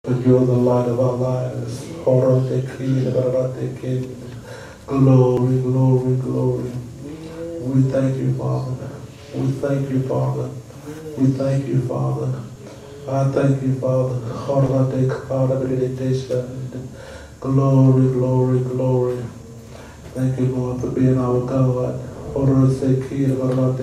But you're the light of our lives. Glory, glory, glory. We thank you, Father. We thank you, Father. We thank you, Father. I thank you, Father. Glory, glory, glory. Thank you, Lord, for being our God. Yes, thank you, Lord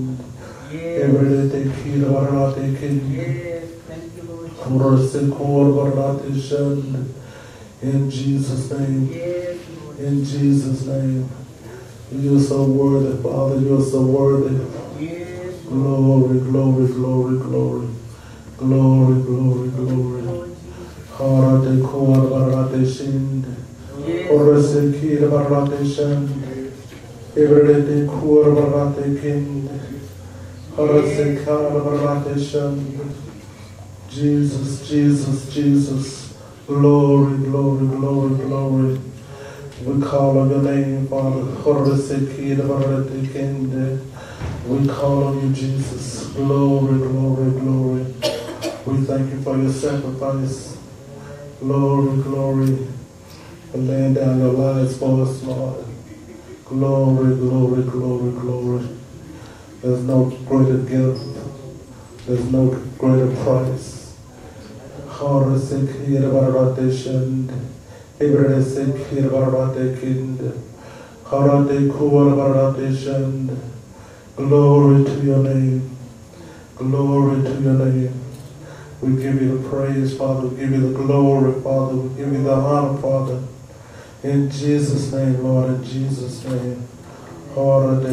Jesus. In Jesus' name. In Jesus' name. You're so worthy, Father. You're so worthy. Glory, glory, glory, glory. Glory, glory, glory. Harate kor barate shind. Orase kir barate shand. Everete kor barate kind. Harase kar barate shand. Jesus, Jesus, Jesus. Glory, glory, glory, glory. We call on your name, Father. Horase kir barate kind. We call on you, Jesus. Glory, glory, glory. We thank you for your sacrifice. Glory, glory. For laying down your lives for us, Lord. Glory, glory, glory, glory. There's no greater gift. There's no greater price. Glory, glory to your name. Glory to your name. We give you the praise, Father. We give you the glory, Father. We give you the honor, Father. In Jesus' name, Lord, in Jesus' name. Glory,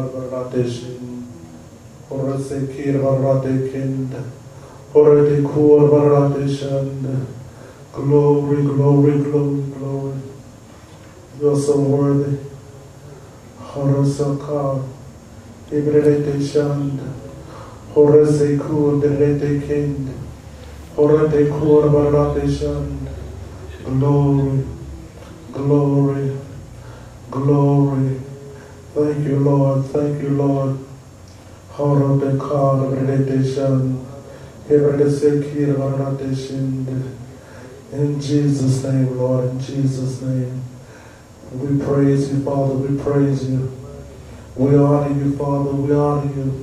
glory, glory, glory. You're so worthy. Horosaka, Ibrede Shand, Horase Kur, Derete Kind, Horate Kur Barate Shand. Glory, glory, glory. Thank you, Lord. Thank you, Lord. Horate Kar, Ibrede Shand, Ibrede Sekir Barate Shind. In Jesus' name, Lord, in Jesus' name. We praise you, Father, we praise you. We honor you, Father, we honor you.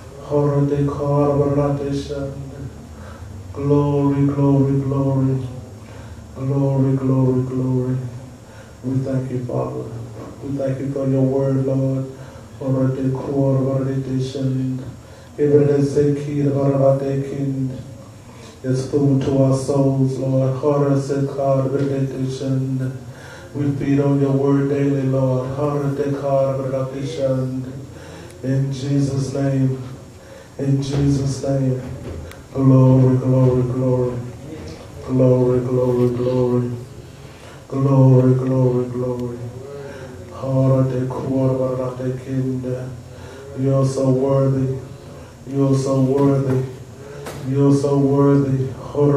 Glory, glory, glory. Glory, glory, glory. We thank you, Father. We thank you for your word, Lord. It's food to our souls, Lord. We feed on your word daily, Lord. In Jesus' name. In Jesus' name. Glory, glory, glory. Glory, glory, glory. Glory, glory, glory. You're so worthy. You're so worthy. You're so worthy.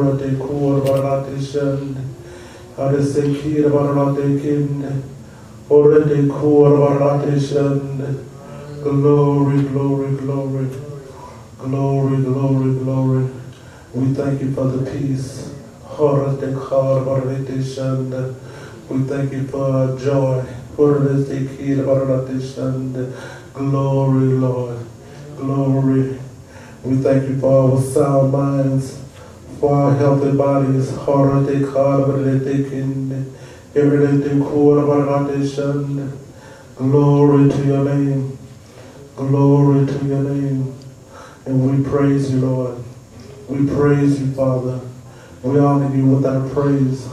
Harasekir barate kin, orete kur barate shand. Glory, glory, glory, glory, glory, glory. We thank you for the peace. Horate kar barate shand. We thank you for joy. Orete kir barate shand. Glory, Lord. Glory. We thank you for our sound minds. For our healthy bodies, glory to your name, glory to your name, and we praise you, Lord. We praise you, Father. We honor you with our praise.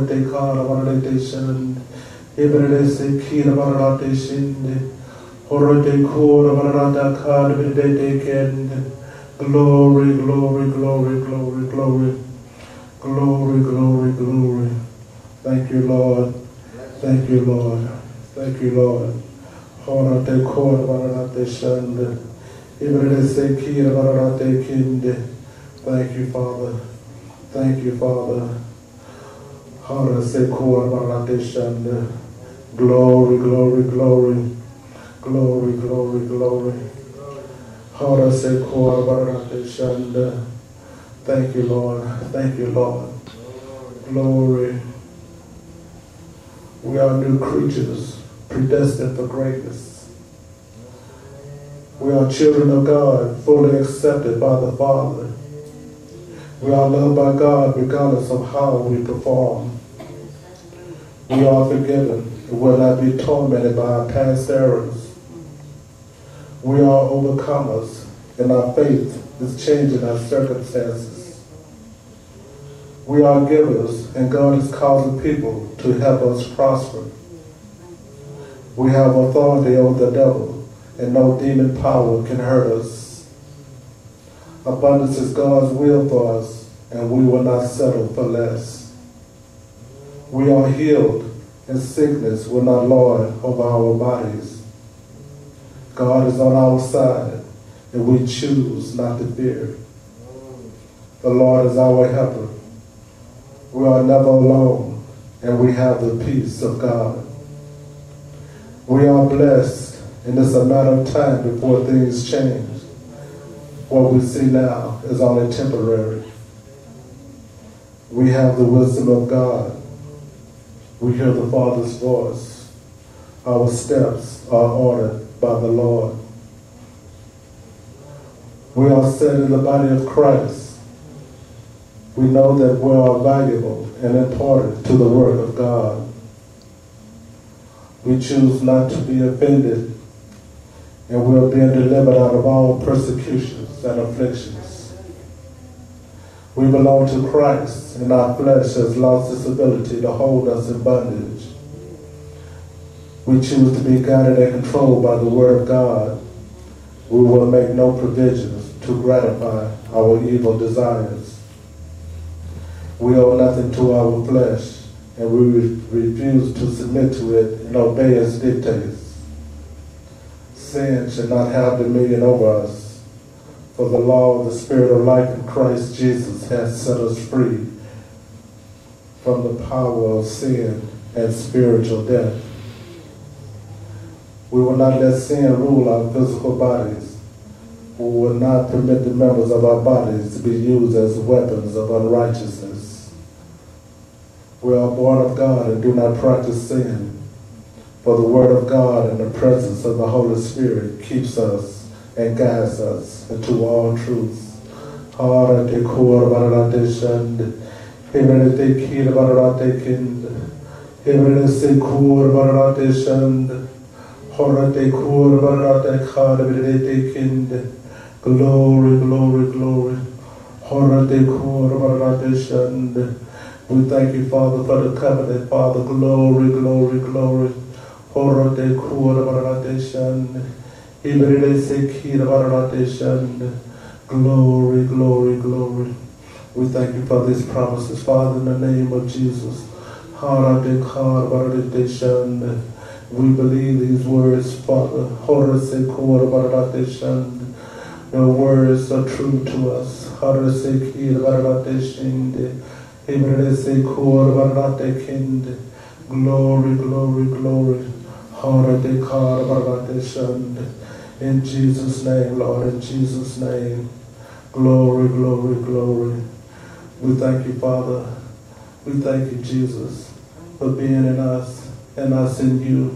Glory, glory, glory, glory, glory. Glory, glory, glory. Thank you, Lord. Thank you, Lord. Thank you, Lord. Thank you, Father. Thank you, Father. Glory, glory, glory. Glory, glory, glory. Thank you, Lord. Thank you, Lord. Glory. We are new creatures, predestined for greatness. We are children of God, fully accepted by the Father. We are loved by God regardless of how we perform. We are forgiven and will not be tormented by our past errors. We are overcomers, and our faith is changing our circumstances. We are givers, and God is causing people to help us prosper. We have authority over the devil, and no demon power can hurt us. Abundance is God's will for us, and we will not settle for less. We are healed, and sickness will not lord over our bodies. God is on our side, and we choose not to fear. The Lord is our helper. We are never alone, and we have the peace of God. We are blessed, and it's a matter of time before things change. What we see now is only temporary. We have the wisdom of God. We hear the Father's voice. Our steps are ordered by the Lord. We are set in the body of Christ. We know that we are valuable and important to the work of God. We choose not to be offended, and we are being delivered out of all persecutions and afflictions. We belong to Christ, and our flesh has lost its ability to hold us in bondage. We choose to be guided and controlled by the Word of God. We will make no provisions to gratify our evil desires. We owe nothing to our flesh, and we refuse to submit to it and obey its dictates. Sin should not have dominion over us, for the law of the Spirit of life in Christ Jesus has set us free from the power of sin and spiritual death. We will not let sin rule our physical bodies. We will not permit the members of our bodies to be used as weapons of unrighteousness. We are born of God and do not practice sin, for the Word of God and the presence of the Holy Spirit keeps us and guides us into all truth. Glory, glory, glory. We thank you, Father, for the covenant, Father. Glory, glory, glory. Glory, glory, glory. We thank you for these promises, Father, in the name of Jesus. We believe these words, Father. Your words are true to us. Glory, glory, glory. In Jesus' name, Lord, in Jesus' name. Glory, glory, glory. We thank you, Father. We thank you, Jesus, for being in us and us in you.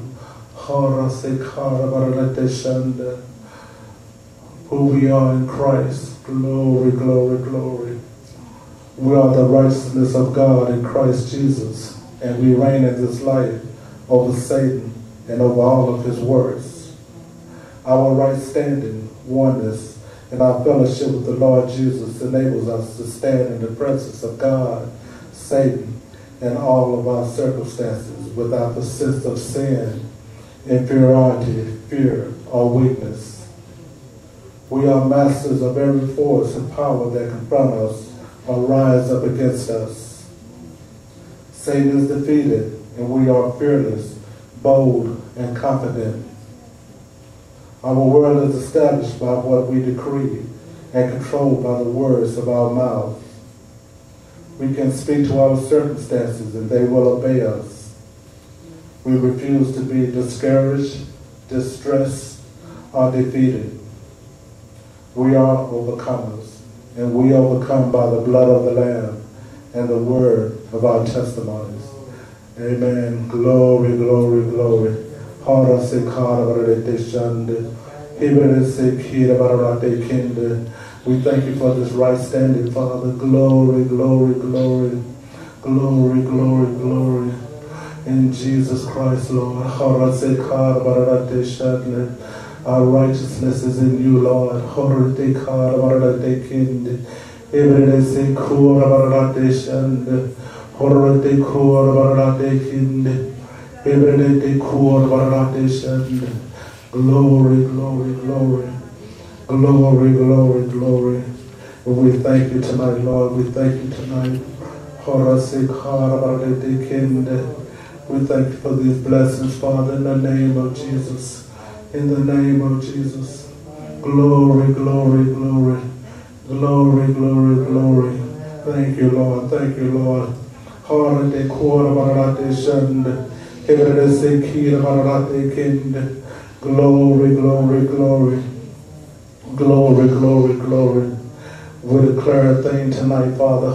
Who we are in Christ. Glory, glory, glory. We are the righteousness of God in Christ Jesus, and we reign in this life over Satan and over all of his works. Our right standing, oneness, and our fellowship with the Lord Jesus enables us to stand in the presence of God, Satan, and all of our circumstances without the sense of sin, inferiority, fear, or weakness. We are masters of every force and power that confront us or rise up against us. Satan is defeated, and we are fearless, bold, and confident. Our world is established by what we decree and controlled by the words of our mouths. We can speak to our circumstances, and they will obey us. We refuse to be discouraged, distressed, or defeated. We are overcomers, and we overcome by the blood of the Lamb and the word of our testimonies. Amen. Glory, glory, glory. We thank you for this right standing, Father. Glory, glory, glory. Glory, glory, glory. In Jesus Christ, Lord. Our righteousness is in you, Lord. Glory, glory, glory. Glory, glory, glory. We thank you tonight, Lord. We thank you tonight. We thank you for these blessings, Father, in the name of Jesus. In the name of Jesus. Glory, glory, glory. Glory, glory, glory. Thank you, Lord. Thank you, Lord. Glory, glory, glory. Glory, glory, glory. We declare a thing tonight, Father.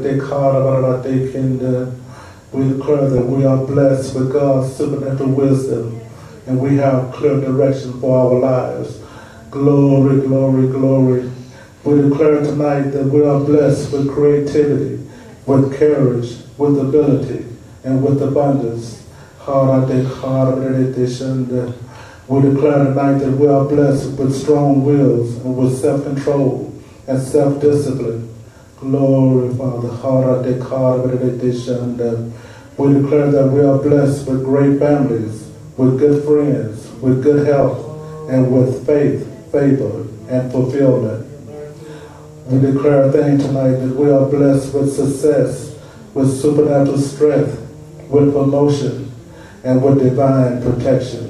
We declare that we are blessed with God's supernatural wisdom and we have clear direction for our lives. Glory, glory, glory. We declare tonight that we are blessed with creativity, with courage, with ability, and with abundance. We declare tonight that we are blessed with strong wills and with self-control and self-discipline. Glory, Father. We declare that we are blessed with great families, with good friends, with good health, and with faith, favor, and fulfillment. We declare a thing tonight that we are blessed with success, with supernatural strength, with promotion, and with divine protection.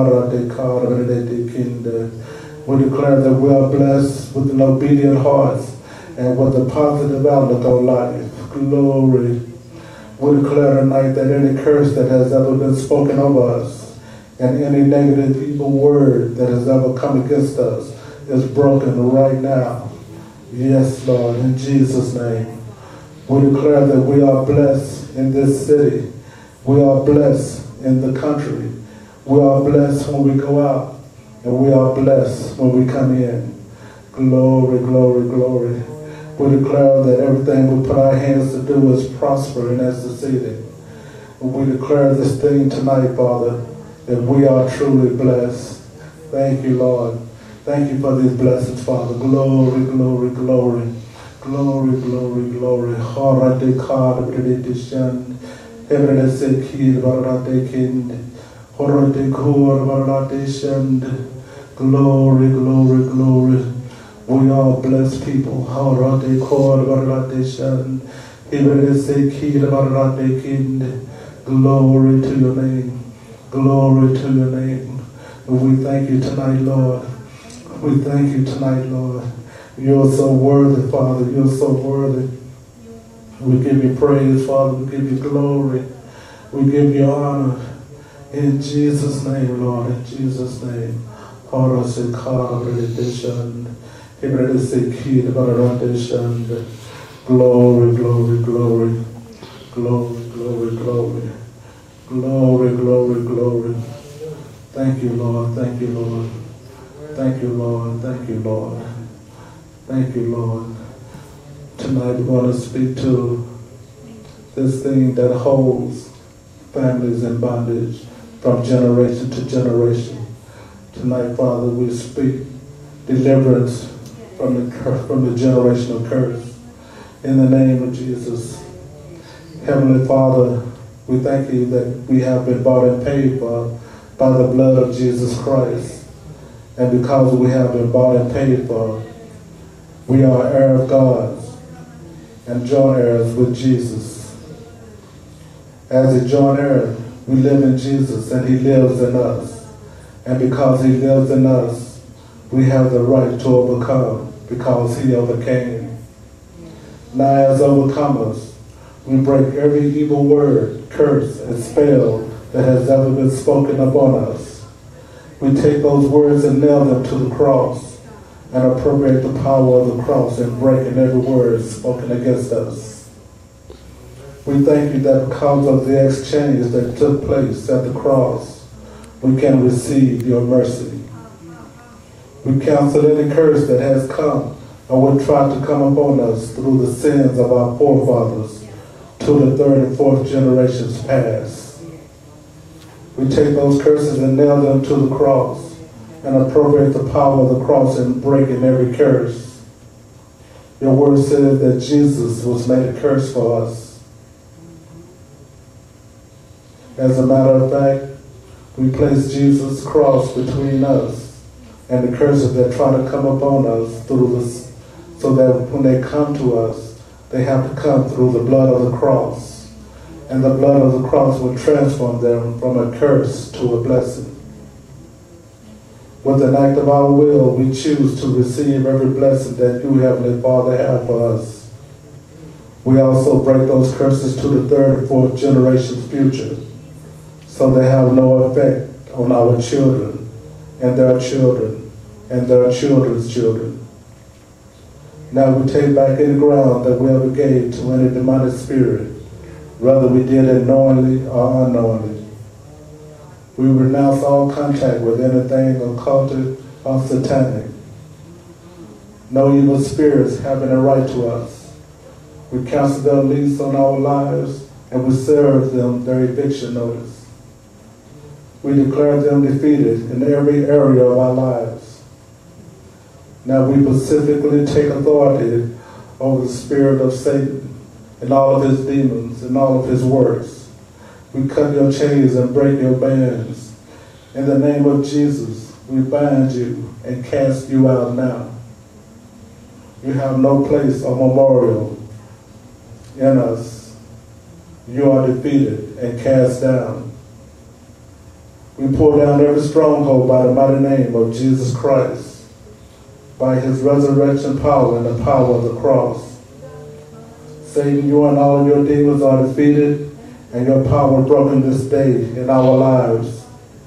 We declare that we are blessed with an obedient hearts and with a positive outlook on life. Glory. We declare tonight that any curse that has ever been spoken over us and any negative evil word that has ever come against us is broken right now. Yes, Lord, in Jesus' name. We declare that we are blessed in this city. We are blessed in the country. We are blessed when we go out. And we are blessed when we come in. Glory, glory, glory. We declare that everything we put our hands to do is prospering as succeeding. We declare this thing tonight, Father, that we are truly blessed. Thank you, Lord. Thank you for these blessings, Father. Glory, glory, glory. Glory, glory, glory. Glory, glory, glory. We are blessed people. Glory to your name. Glory to your name. We thank you tonight, Lord. We thank you tonight, Lord. You're so worthy, Father. You're so worthy. We give you praise, Father. We give you glory. We give you honor. In Jesus' name, Lord. In Jesus' name. Glory, glory, glory. Glory, glory, glory. Glory, glory, glory. Thank you, Lord. Thank you, Lord. Thank you, Lord. Thank you, Lord. Thank you, Lord. Tonight we're going to speak to this thing that holds families in bondage from generation to generation. Tonight, Father, we speak deliverance from the generational curse. In the name of Jesus. Heavenly Father, we thank you that we have been bought and paid for by the blood of Jesus Christ. And because we have been bought and paid for, we are heirs of God and joint heirs with Jesus. As a joint heir, we live in Jesus and he lives in us. And because he lives in us, we have the right to overcome because he overcame. Now as overcomers, we break every evil word, curse, and spell that has ever been spoken upon us. We take those words and nail them to the cross and appropriate the power of the cross in breaking every word spoken against us. We thank you that because of the exchange that took place at the cross, we can receive your mercy. We cancel any curse that has come or will try to come upon us through the sins of our forefathers to the third and fourth generations past. We take those curses and nail them to the cross and appropriate the power of the cross in breaking every curse. Your word says that Jesus was made a curse for us. As a matter of fact, we place Jesus' cross between us and the curses that try to come upon us through this, so that when they come to us, they have to come through the blood of the cross. And the blood of the cross will transform them from a curse to a blessing. With an act of our will, we choose to receive every blessing that you, Heavenly Father, have for us. We also break those curses to the third and fourth generation's future, so they have no effect on our children and their children and their children's children. Now we take back any ground that we ever gave to any demonic spirit, whether we did it knowingly or unknowingly. We renounce all contact with anything occultic or satanic. No evil spirits having a right to us. We cancel their lease on our lives and we serve them their eviction notice. We declare them defeated in every area of our lives. Now we specifically take authority over the spirit of Satan and all of his demons and all of his works. We cut your chains and break your bands. In the name of Jesus, we bind you and cast you out now. You have no place or memorial in us. You are defeated and cast down. We pull down every stronghold by the mighty name of Jesus Christ, by his resurrection power and the power of the cross. Satan, you and all of your demons are defeated and your power broken this day in our lives.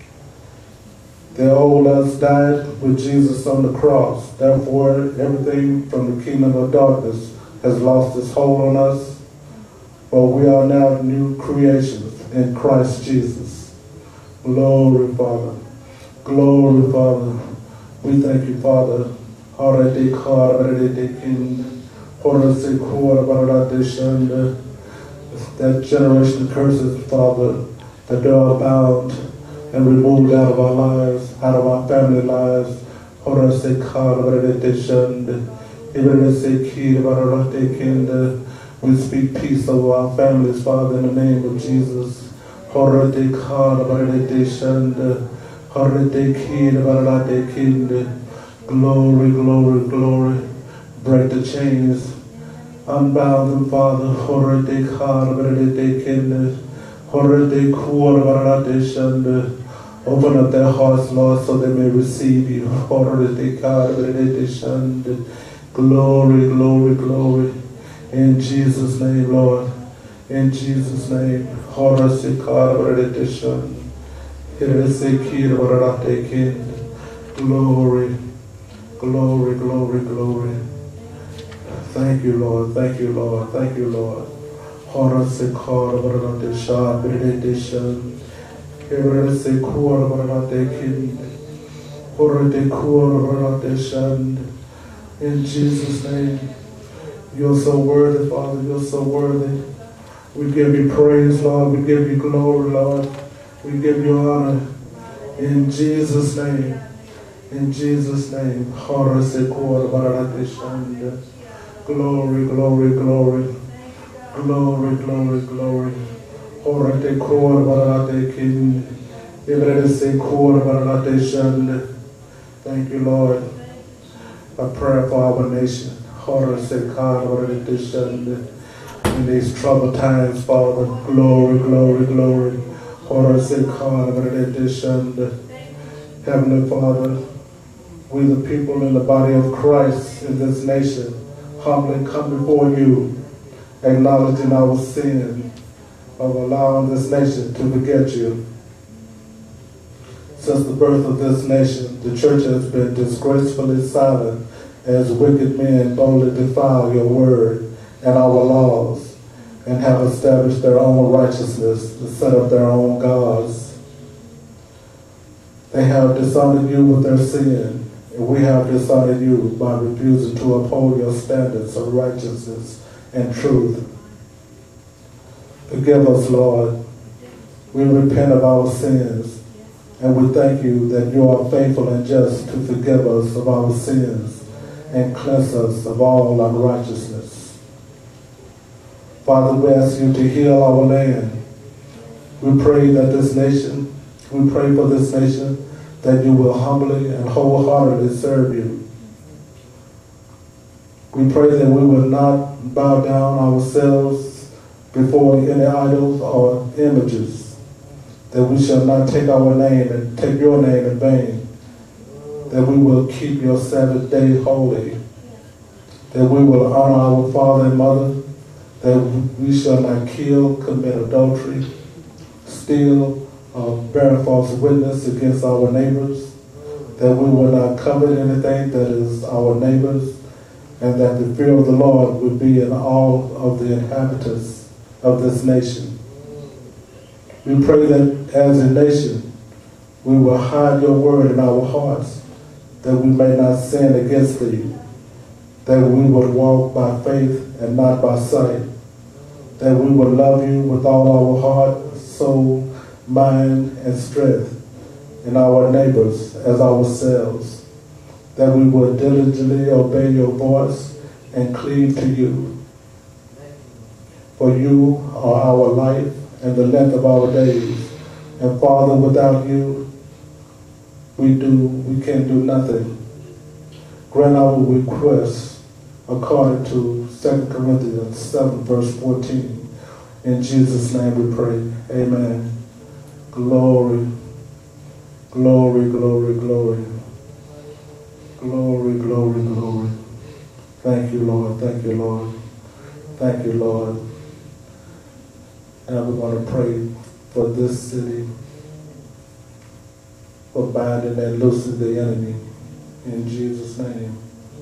The old us died with Jesus on the cross. Therefore, everything from the kingdom of darkness has lost its hold on us. For we are now new creations in Christ Jesus. Glory, Father. Glory, Father. We thank you, Father. That generation curses, Father, that they are bound and removed out of our lives, out of our family lives. We speak peace over our families, Father, in the name of Jesus. Glory, glory, glory. Break the chains. Unbound them, Father. Open up their hearts, Lord, so they may receive you. Glory, glory, glory. In Jesus' name, Lord. In Jesus' name. Glory, glory, glory, glory. Thank you, Lord. Thank you, Lord. Thank you, Lord. In Jesus' name. You're so worthy, Father. You're so worthy. We give you praise, Lord. We give you glory, Lord. We give you honor. In Jesus' name. In Jesus' name. Glory, glory, glory. Glory, glory, glory. Thank you, Lord. A prayer for our nation. In these troubled times, Father. Glory, glory, glory. Heavenly Father, we the people in the body of Christ in this nation humbly come before you, acknowledging our sin of allowing this nation to forget you. Since the birth of this nation, the church has been disgracefully silent as wicked men boldly defile your word and our laws, and have established their own righteousness to set up their own gods. They have dishonored you with their sin, and we have dishonored you by refusing to uphold your standards of righteousness and truth. Forgive us, Lord. We repent of our sins, and we thank you that you are faithful and just to forgive us of our sins and cleanse us of all unrighteousness. Father, we ask you to heal our land. We pray for this nation, that you will humbly and wholeheartedly serve you. We pray that we will not bow down ourselves before any idols or images, that we shall not take your name in vain, that we will keep your Sabbath day holy, that we will honor our father and mother, that we shall not kill, commit adultery, steal, or bear false witness against our neighbors, that we will not covet anything that is our neighbors, and that the fear of the Lord will be in all of the inhabitants of this nation. We pray that as a nation, we will hide your word in our hearts, that we may not sin against thee, that we will walk by faith and not by sight, that we will love you with all our heart, soul, mind, and strength, and our neighbors as ourselves, that we will diligently obey your voice and cleave to you. For you are our life and the length of our days, and Father, without you, we can do nothing. Grant our requests according to 2 Corinthians 7, verse 14. In Jesus' name we pray. Amen. Glory, glory, glory, glory. Glory, glory, glory. Thank you, Lord. Thank you, Lord. Thank you, Lord. And we're going to pray for this city, for binding and loosing the enemy. In Jesus' name.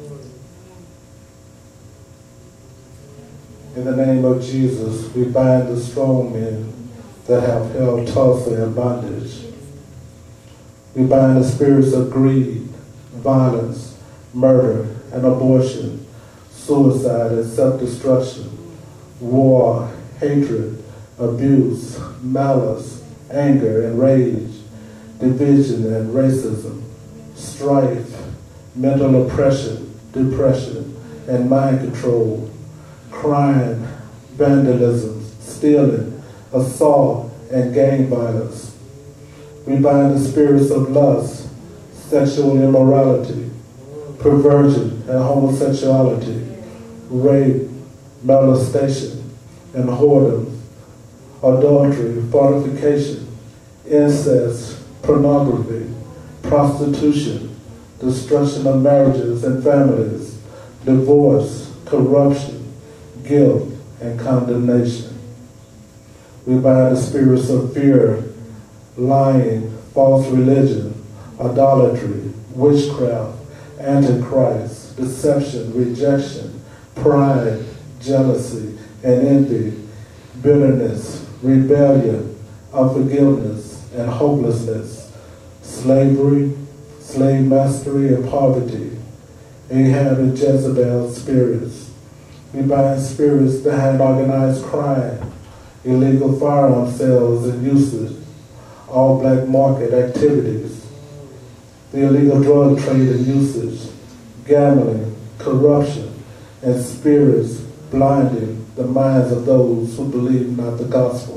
In the name of Jesus, we bind the strong men that have held Tulsa in bondage. We bind the spirits of greed, violence, murder, and abortion, suicide and self-destruction, war, hatred, abuse, malice, anger and rage, division and racism, strife, mental oppression, depression, and mind control, crime, vandalism, stealing, assault, and gang violence. We bind the spirits of lust, sexual immorality, perversion and homosexuality, rape, molestation, and whoredom, adultery, fornication, incest, pornography, prostitution, destruction of marriages and families, divorce, corruption, guilt, and condemnation. We bind the spirits of fear, lying, false religion, idolatry, witchcraft, antichrist, deception, rejection, pride, jealousy, and envy, bitterness, rebellion, unforgiveness, and hopelessness, slavery, slave mastery, and poverty, Ahab and Jezebel spirits. We bind spirits behind organized crime, illegal firearm sales and usage, all black market activities, the illegal drug trade and usage, gambling, corruption, and spirits blinding the minds of those who believe not the gospel.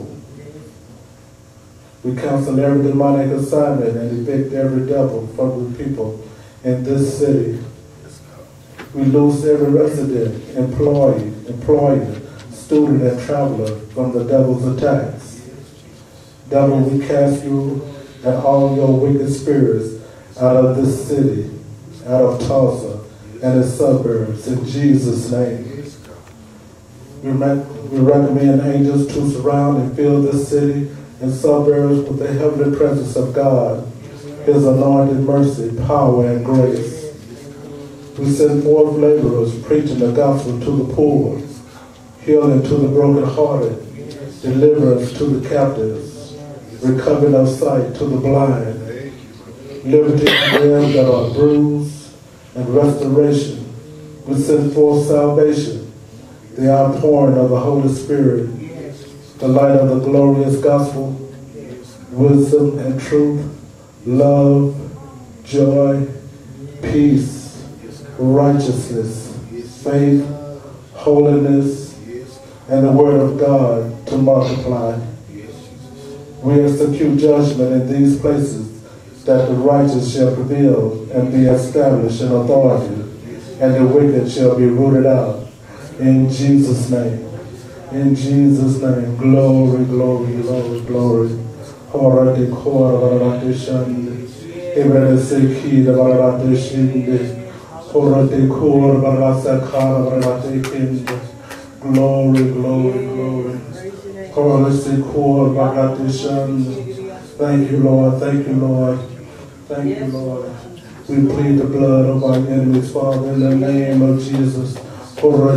We cancel every demonic assignment and evict every devil from the people in this city. We loose every resident, employee, student, and traveler from the devil's attacks. Devil, we cast you and all your wicked spirits out of this city, out of Tulsa and its suburbs, in Jesus' name. We recommend angels to surround and fill this city and suburbs with the heavenly presence of God, his anointed mercy, power, and grace. We send forth laborers preaching the gospel to the poor, healing to the brokenhearted, deliverance to the captives, recovering of sight to the blind, liberty to them that are bruised, and restoration. We send forth salvation, the outpouring of the Holy Spirit, the light of the glorious gospel, wisdom and truth, love, joy, peace, righteousness, faith, holiness, and the word of God to multiply. We execute judgment in these places, that the righteous shall prevail and be established in authority, and the wicked shall be rooted out. In Jesus' name. In Jesus' name. Glory, glory, glory, glory. Hora de kora varate shande. Ebrede seki de varate shinde. Hora de kora varase kara varate kinde. Glory, glory, glory. Hora de kora varate shande. Thank you, Lord. Thank you, Lord. Thank you, Lord. We plead the blood of our enemies, Father, in the name of Jesus. Glory,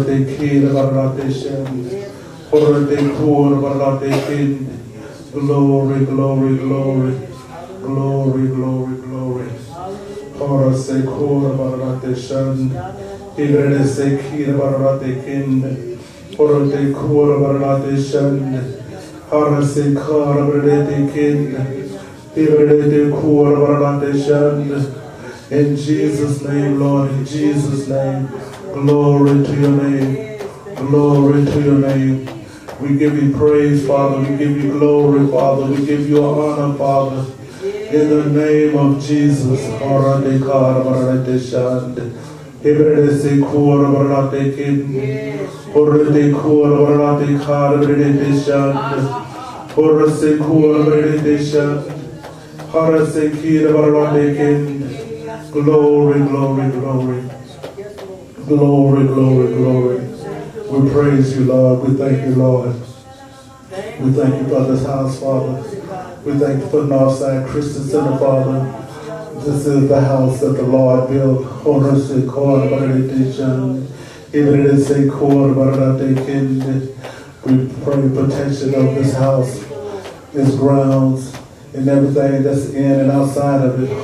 glory, glory, glory. Glory, glory, glory. Hora se kora barate shan. Ibrede se kira barate kinde. Hora de kora barate shan. Hora se kara barate kinde. In Jesus' name, Lord, in Jesus' name, glory to your name, glory to your name. We give you praise, Father, we give you glory, Father, we give you honor, Father, in the name of Jesus. Glory, glory, glory. Glory, glory, glory. We praise you, Lord. We thank you, Lord. We thank you for this house, Father. We thank you for Northside Christian Center, Father. This is the house that the Lord built. We pray protection of this house, its grounds, and everything that's in and outside of it.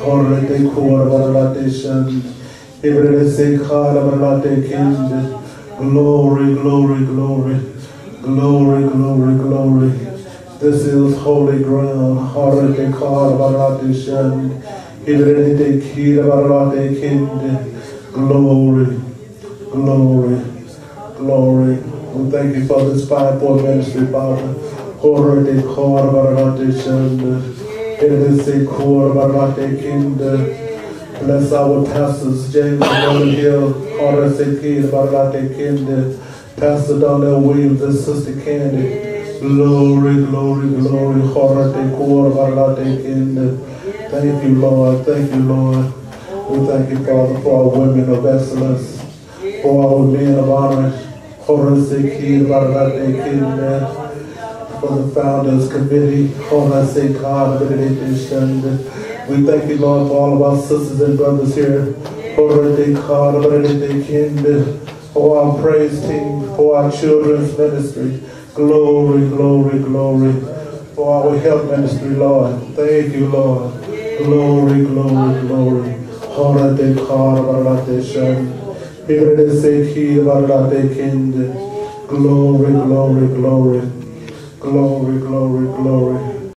Glory, glory, glory. Glory, glory, glory. This is holy ground. Glory, glory, glory. We thank you for this 5-4 ministry, Father. Bless our pastors, James William Hill, Pastor Donnell Williams, and Sister Candy. Glory, glory, glory. Thank you, Lord. Thank you, Lord. We thank you, Father, for our women of excellence, for our men of honor, for the Founders Committee. We thank you, Lord, for all of our sisters and brothers here, for our praise team, for our children's ministry. Glory, glory, glory. For our health ministry, Lord. Thank you, Lord. Glory, glory, glory. Glory, glory, glory. Glory, glory, glory.